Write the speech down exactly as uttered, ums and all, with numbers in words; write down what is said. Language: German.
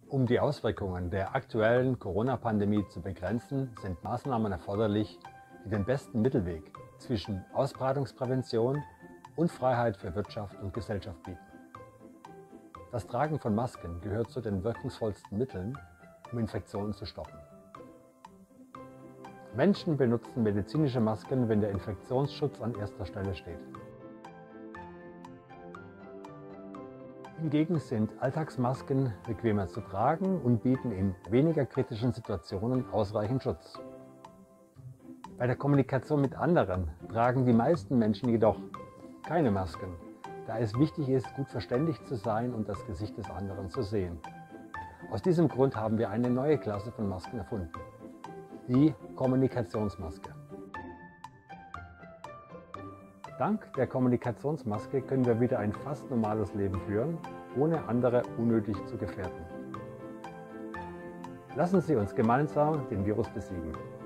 Um die Auswirkungen der aktuellen Corona-Pandemie zu begrenzen, sind Maßnahmen erforderlich, die den besten Mittelweg zwischen Ausbreitungsprävention und Freiheit für Wirtschaft und Gesellschaft bieten. Das Tragen von Masken gehört zu den wirkungsvollsten Mitteln, um Infektionen zu stoppen. Menschen benutzen medizinische Masken, wenn der Infektionsschutz an erster Stelle steht. Hingegen sind Alltagsmasken bequemer zu tragen und bieten in weniger kritischen Situationen ausreichend Schutz. Bei der Kommunikation mit anderen tragen die meisten Menschen jedoch keine Masken, da es wichtig ist, gut verständlich zu sein und das Gesicht des anderen zu sehen. Aus diesem Grund haben wir eine neue Klasse von Masken erfunden: die Kommunikationsmaske. Dank der Kommunikationsmaske können wir wieder ein fast normales Leben führen, ohne andere unnötig zu gefährden. Lassen Sie uns gemeinsam den Virus besiegen.